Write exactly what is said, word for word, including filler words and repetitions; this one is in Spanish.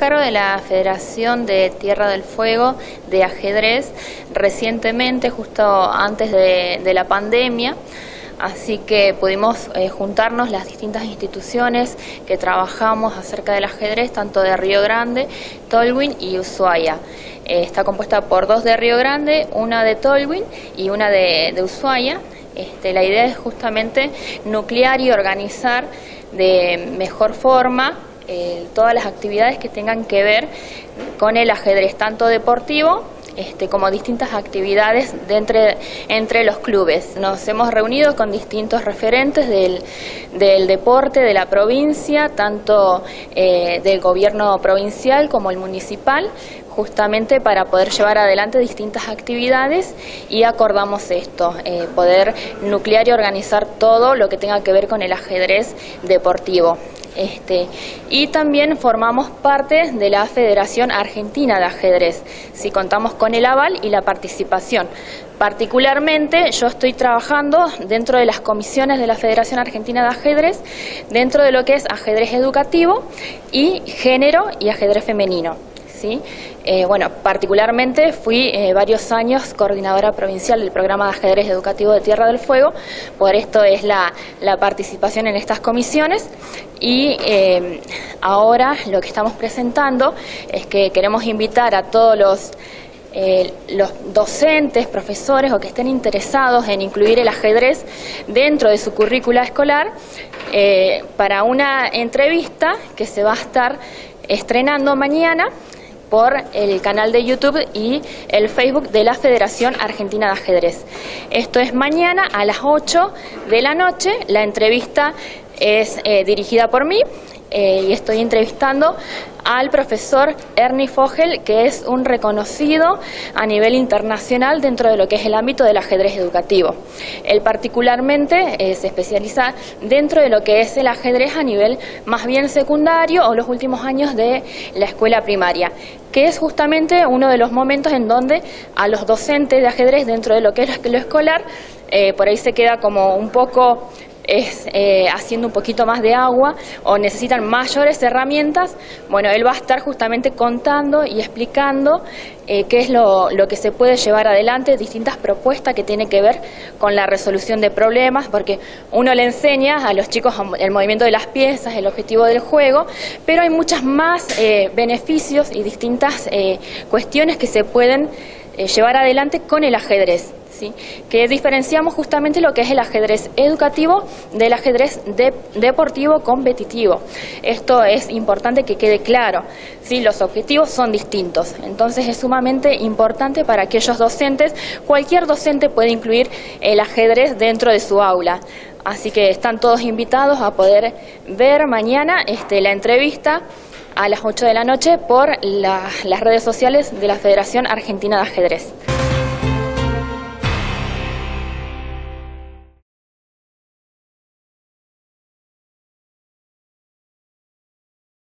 cargo de la Federación de Tierra del Fuego de ajedrez recientemente, justo antes de, de la pandemia. Así que pudimos eh, juntarnos las distintas instituciones que trabajamos acerca del ajedrez, tanto de Río Grande, Tolwyn y Ushuaia. Eh, está compuesta por dos de Río Grande, una de Tolwyn y una de, de Ushuaia. Este, la idea es justamente nuclear y organizar de mejor forma eh, todas las actividades que tengan que ver con el ajedrez, tanto deportivo Este, como distintas actividades de entre, entre los clubes. Nos hemos reunido con distintos referentes del, del deporte de la provincia, tanto eh, del gobierno provincial como el municipal, justamente para poder llevar adelante distintas actividades, y acordamos esto, eh, poder nuclear y organizar todo lo que tenga que ver con el ajedrez deportivo. Este, y también formamos parte de la Federación Argentina de Ajedrez, si contamos con el aval y la participación. Particularmente yo estoy trabajando dentro de las comisiones de la Federación Argentina de Ajedrez, dentro de lo que es ajedrez educativo y género y ajedrez femenino. ¿Sí? Eh, bueno, particularmente fui eh, varios años coordinadora provincial del programa de ajedrez educativo de Tierra del Fuego, por esto es la, la participación en estas comisiones, y eh, ahora lo que estamos presentando es que queremos invitar a todos los Eh, los docentes, profesores o que estén interesados en incluir el ajedrez dentro de su currícula escolar eh, para una entrevista que se va a estar estrenando mañana por el canal de YouTube y el Facebook de la Federación Argentina de Ajedrez. Esto es mañana a las ocho de la noche. La entrevista es eh, dirigida por mí eh, y estoy entrevistando al profesor Ernie Fogel, que es un reconocido a nivel internacional dentro de lo que es el ámbito del ajedrez educativo. Él particularmente eh, se especializa dentro de lo que es el ajedrez a nivel más bien secundario o los últimos años de la escuela primaria, que es justamente uno de los momentos en donde a los docentes de ajedrez dentro de lo que es lo escolar, eh, por ahí se queda como un poco es eh, haciendo un poquito más de agua o necesitan mayores herramientas. Bueno, él va a estar justamente contando y explicando eh, qué es lo, lo que se puede llevar adelante, distintas propuestas que tienen que ver con la resolución de problemas, porque uno le enseña a los chicos el movimiento de las piezas, el objetivo del juego, pero hay muchas más eh, beneficios y distintas eh, cuestiones que se pueden eh, llevar adelante con el ajedrez. ¿Sí? Que diferenciamos justamente lo que es el ajedrez educativo del ajedrez de, deportivo competitivo. Esto es importante que quede claro, ¿sí? Los objetivos son distintos, entonces es sumamente importante para aquellos docentes. Cualquier docente puede incluir el ajedrez dentro de su aula. Así que están todos invitados a poder ver mañana este, la entrevista a las ocho de la noche por la, las redes sociales de la Federación Argentina de Ajedrez.